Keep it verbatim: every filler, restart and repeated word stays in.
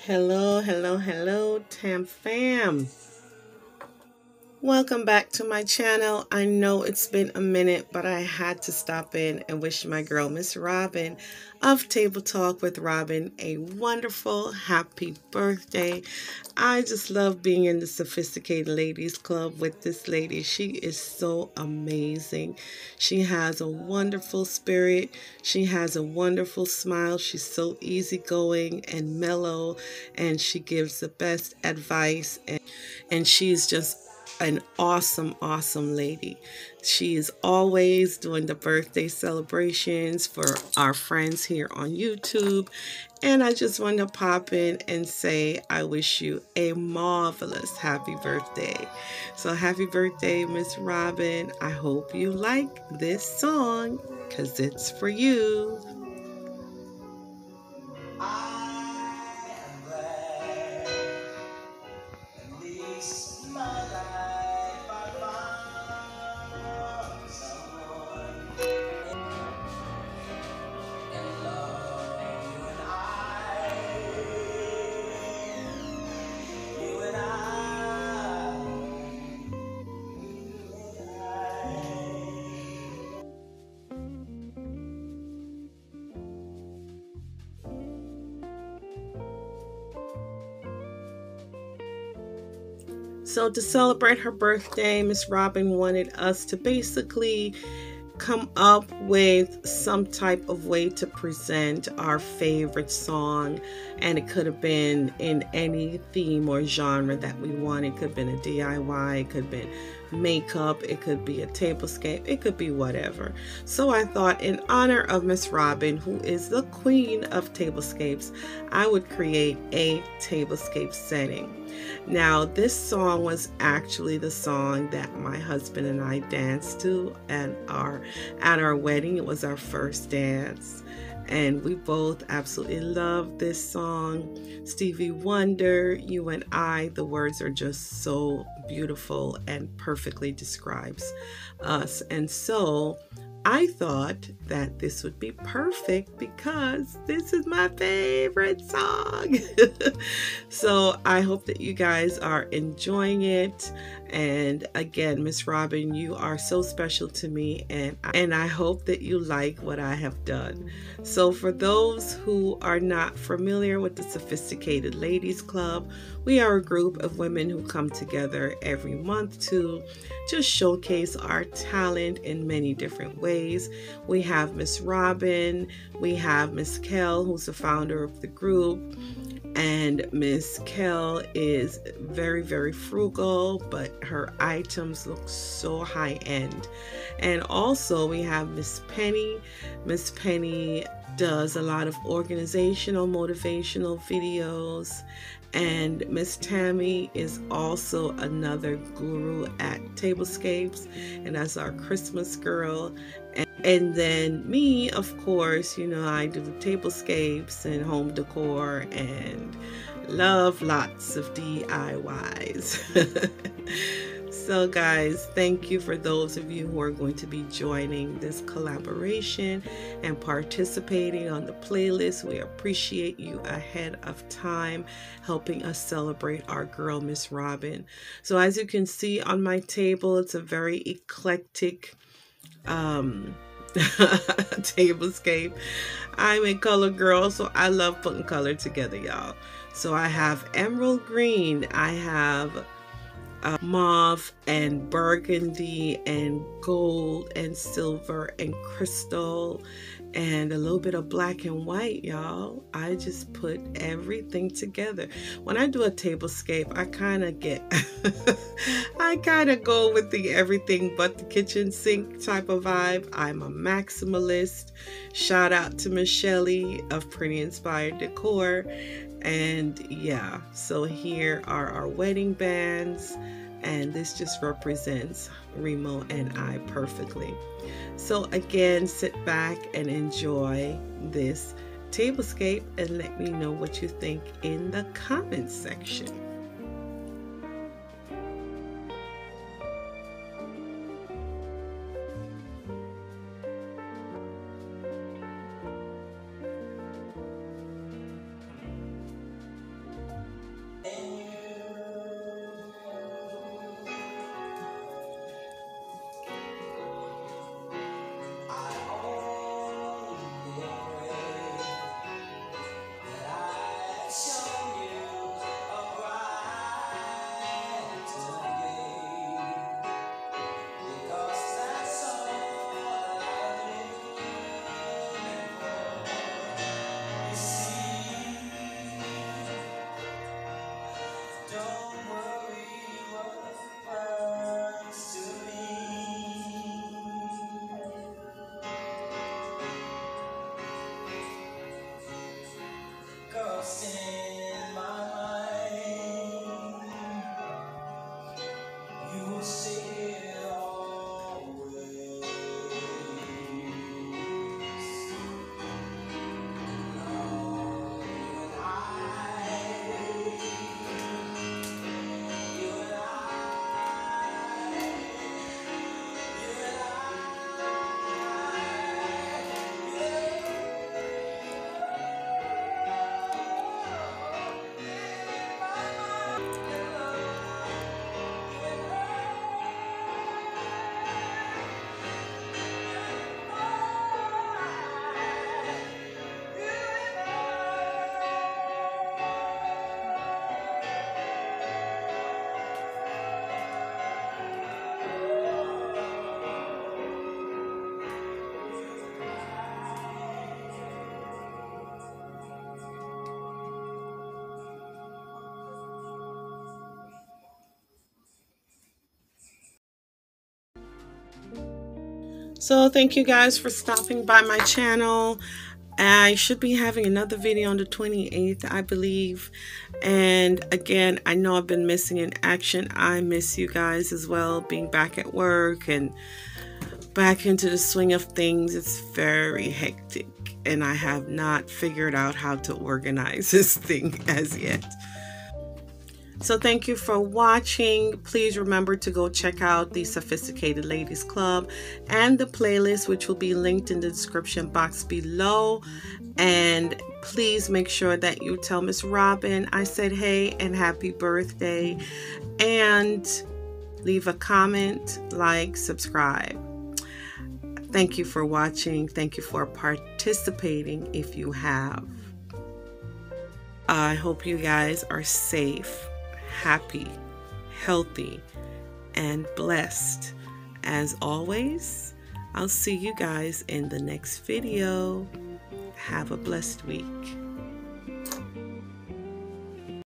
Hello, hello, hello, Tam fam. Welcome back to my channel. I know it's been a minute, but I had to stop in and wish my girl, Miss Robin of Table Talk with Robin, a wonderful, happy birthday. I just love being in the Sophisticated Ladies Club with this lady. She is so amazing. She has a wonderful spirit. She has a wonderful smile. She's so easygoing and mellow, and she gives the best advice. And, and she's just an awesome, awesome lady. She is always doing the birthday celebrations for our friends here on YouTube. And I just want to pop in and say I wish you a marvelous happy birthday. So happy birthday, Miss Robin. I hope you like this song because it's for you. So to celebrate her birthday, Miss Robin wanted us to basically come up with some type of way to present our favorite song, and it could have been in any theme or genre that we want. It could have been a D I Y, it could have been makeup, it could be a tablescape, it could be whatever. So I thought, in honor of Miss Robin, who is the queen of tablescapes, I would create a tablescape setting. Now, this song was actually the song that my husband and I danced to at our at our wedding. It was our first dance, and we both absolutely loved this song. Stevie Wonder, You and I. The words are just so beautiful and perfectly describes us. And so I thought that this would be perfect because this is my favorite song. So I hope that you guys are enjoying it. And again, Miss Robin, you are so special to me, and and I hope that you like what I have done. So for those who are not familiar with the Sophisticated Ladies Club, we are a group of women who come together every month to just showcase our talent in many different ways. We have Miss Robin, we have Miss Kel, who's the founder of the group. And Miss Kel is very, very frugal, but her items look so high end. And also we have Miss Penny. Miss Penny does a lot of organizational, motivational videos. And Miss Tammy is also another guru at Tablescapes, and that's our Christmas girl. And, and then me, of course, you know, I do tablescapes and home decor and love lots of D I Ys. So guys, thank you for those of you who are going to be joining this collaboration and participating on the playlist. We appreciate you ahead of time helping us celebrate our girl, Miss Robin. So as you can see on my table, it's a very eclectic um, tablescape. I'm a color girl, so I love putting color together, y'all. So I have emerald green, I have Uh, mauve and burgundy and gold and silver and crystal and a little bit of black and white, y'all. I just put everything together. When I do a tablescape, I kind of get I kind of go with the everything but the kitchen sink type of vibe. I'm a maximalist. Shout out to Michelle of Pretty Inspired Decor. And yeah, so here are our wedding bands, and this just represents Remo and I perfectly. So again, sit back and enjoy this tablescape and let me know what you think in the comments section. So thank you guys for stopping by my channel. I should be having another video on the twenty-eighth, I believe. And again, I know I've been missing in action. I miss you guys as well, being back at work and back into the swing of things. It's very hectic, and I have not figured out how to organize this thing as yet. So thank you for watching. Please remember to go check out the Sophisticated Ladies Club and the playlist, which will be linked in the description box below. And please make sure that you tell Miss Robin I said hey and happy birthday. And leave a comment, like, subscribe. Thank you for watching. Thank you for participating if you have. I hope you guys are safe, happy, healthy, and blessed. As always, I'll see you guys in the next video. Have a blessed week.